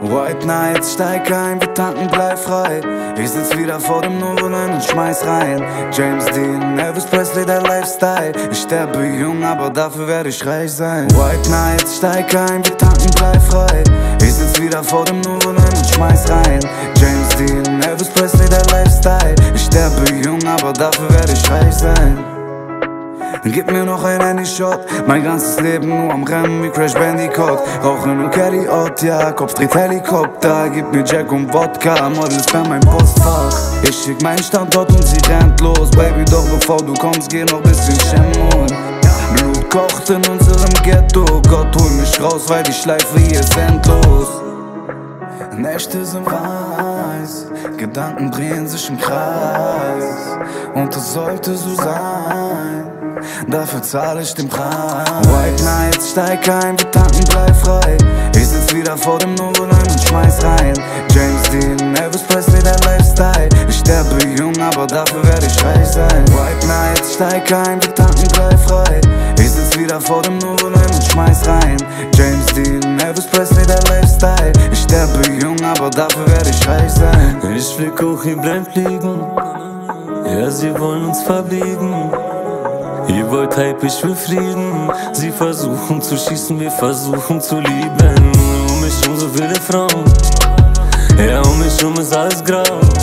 White Nights, steig ein, wir tanken, bleib frei. Ich sitz wieder vor dem Novoline und schmeiß rein. James Dean, Elvis Presley, der Lifestyle. Ich sterbe jung, aber dafür werde ich reich sein. White Nights, steig ein, wir tanken, bleib frei. Ich sitz wieder vor dem Novoline und schmeiß rein. James Dean, Elvis Presley, der Lifestyle. Ich sterbe jung, aber dafür werde ich reich sein. Gib mir noch ein Handy-Shot, mein ganzes Leben nur am Rennen wie Crash Bandicoot. Rauche nur Caddy Ott, ja, Kopf dreht Helikopter. Gib mir Jack und Wodka, Model ist bei meinem Postfach. Ich schick meinen Standort und sie rennt los. Baby, doch bevor du kommst, geh noch bisschen Chemon. Blut kocht in unserem Ghetto. Gott, hol mich raus, weil die Schleife hier ist endlos. Nächte sind weiß, Gedanken drehen sich im Kreis. Und es sollte so sein, dafür zahle ich den Preis. White Nights, steig ein, wir tanken, bleib frei. Ich sitz wieder vor dem Novoline und schmeiß rein. James Dean, Elvis Presley, der Lifestyle. Ich sterbe jung, aber dafür werde ich reich sein. White Nights, steig ein, wir tanken, bleib frei. Ich sitz wieder vor dem Novoline und schmeiß rein. James Dean, Elvis Presley, der Lifestyle. Ich sterbe jung, aber dafür werde ich reich sein. Ich flieg hoch, ihr bleibt liegen. Ja, sie wollen uns verbiegen. Ihr wollt Hype, ich will Frieden. Sie versuchen zu schießen, wir versuchen zu lieben. Um mich um so viele Frauen. Ja, um mich um ist alles grau.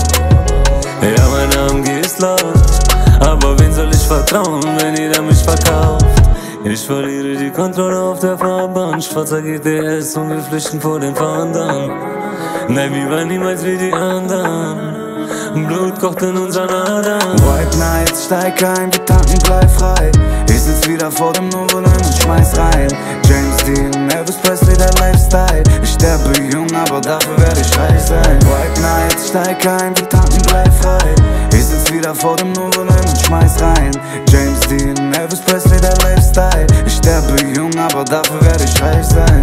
Ja, mein AMG ist laut. Aber wen soll ich vertrauen, wenn jeder mich verkauft? Ich verliere die Kontrolle auf der Fahrbahn. Schwarzer GTS und wir flüchten vor den Fahndern. Nein, wir waren niemals wie die anderen. Blut kocht in unseren Adern. White Nights, steig ein, wir tanken, bleib frei. Ich sitz wieder vor dem Novoline und schmeiß rein. James Dean, Elvis Presley, der Lifestyle. Ich sterbe jung, aber dafür werde ich reich sein. White Nights, steig ein, wir tanken, bleib frei. Ich sitz wieder vor dem Novoline und schmeiß rein. James Dean, Elvis Presley, der Lifestyle. Ich sterbe jung, aber dafür werde ich reich sein.